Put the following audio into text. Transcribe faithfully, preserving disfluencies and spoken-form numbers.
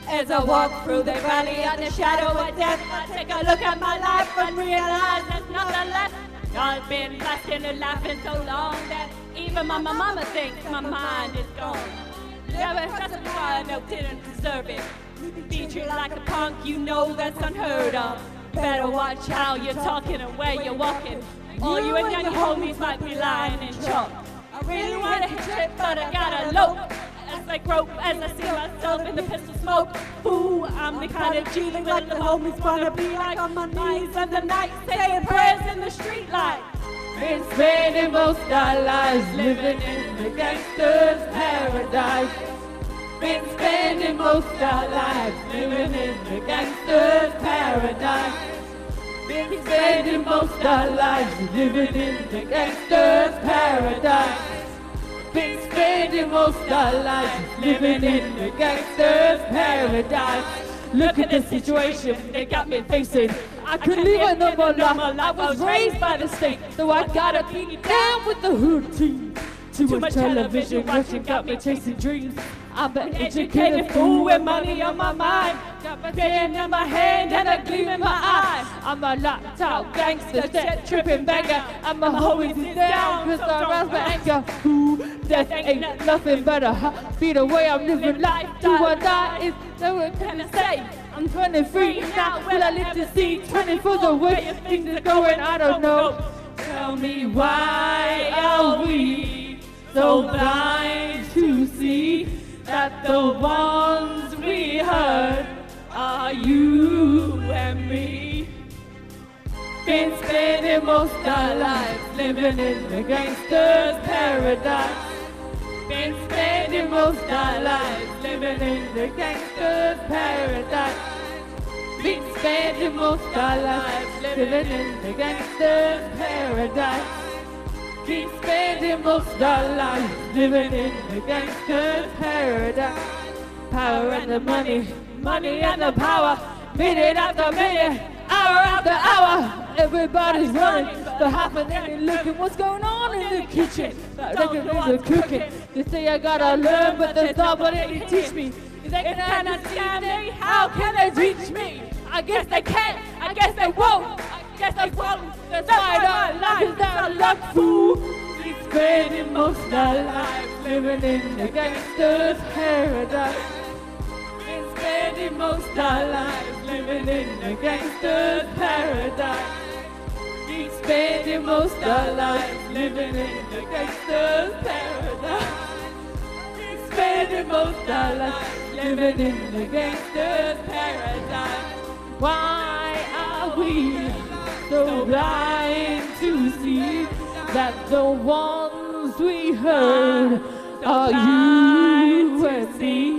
As I walk through the valley of the shadow of death, I take a look at my life and realize there's nothing left. I've been laughing and laughing so long that even my, my mama thinks my mind is gone. Never justified, no, didn't deserve it. Beat you like a punk, you know that's unheard of. Better watch how you're talking and where you're walking. All you and your homies might be lying in chalk. I really wanna hit trip, but I gotta lope. As I grope, as I see myself in the pistol smoke. Ooh, I'm the kind of G that let the homies wanna be like on my knees in the night, saying prayers in the street light. Been spending most our lives living in the gangster's paradise. Been spending most our lives living in the gangster's paradise. Been spending most our lives living in the gangster's paradise. Been spending most our lives living in the gangster's paradise. Look at the situation they got me facing. I couldn't live a normal life. I was raised by the state, so I gotta be down with the hood team. Too much television watching got me chasing dreams. I'm an educated fool with money on my mind. Got my pen in my hand and a gleam in my eye. I'm a locked out gangster, jet tripping banger. I'm a homies is down cause I rouse my anger. Ooh, death ain't nothing but a heartbeat away. I'm living life, do or die is no one can say. I'm twenty-three now, will I live to see twenty-four the way things are going, I don't know. Tell me why are we so blind to see that the ones we heard are you and me. Been spending most our lives living in the gangster's paradise. Been spending most our lives living in the gangster's paradise. Been spending most our lives living in the gangster's paradise. Been spending most our lives living in the gangster's paradise. Power and the money, money and the power, minute after minute, hour after hour. Everybody's running, but half of them ain't looking what's going on in the kitchen. But looking at the cooking. They say I gotta learn, but there's nobody to teach me. They can understand me, how can they reach me? I guess they can't, I guess they won't. I guess they won't. That's why I don't like that luck fool. We spending most our lives living in the gangster's paradise. Been spending most our lives living in the gangster's paradise. Been spending most our lives living in the gangster's paradise. Been spending most our lives living in the gangster's paradise. Why are we so blind to see that the ones we heard are you and me?